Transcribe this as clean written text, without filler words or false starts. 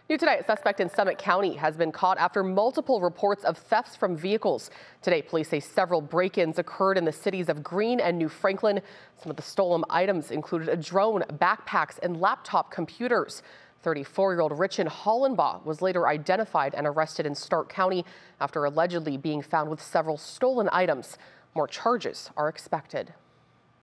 New tonight, a suspect in Summit County has been caught after multiple reports of thefts from vehicles. Today, police say several break-ins occurred in the cities of Greene and New Franklin. Some of the stolen items included a drone, backpacks, and laptop computers. 34-year-old Richin Hollenbaugh was later identified and arrested in Stark County after allegedly being found with several stolen items. More charges are expected.